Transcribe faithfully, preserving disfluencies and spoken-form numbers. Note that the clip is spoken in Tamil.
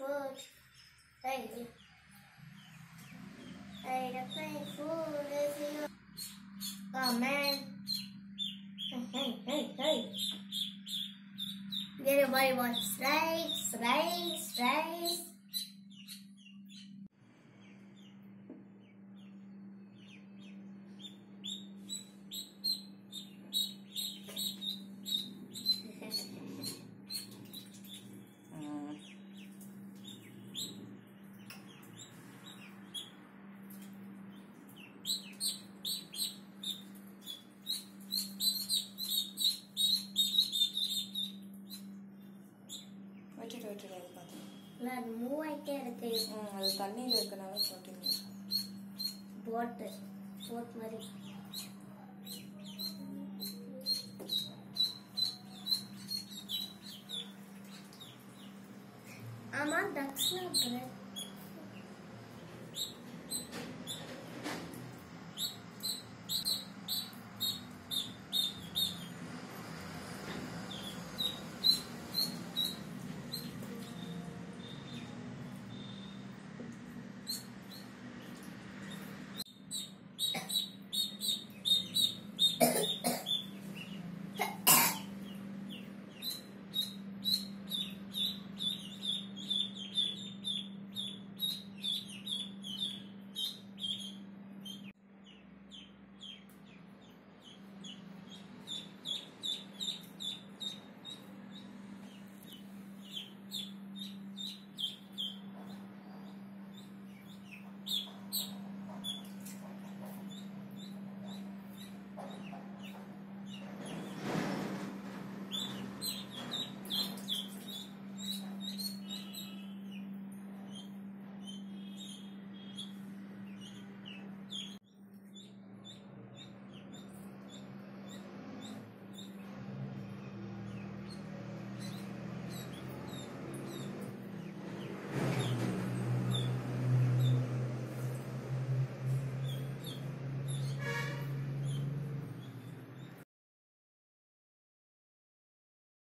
food. Hey, hey, the playing food is here. Oh man. Hey, hey, hey, hey. Everybody wants rice, rice, rice. வச்சிட்டு வச்சிட்டு அது பார்த்தேன். இல்லை அது மூவ் ஆகிட்டே இருக்கு. ம் அது தண்ணியில் இருக்கனால போட்டிங்க. போட்டு போட் மாதிரி. ஆமாம் டக்ஸ்லாம் பிரெட்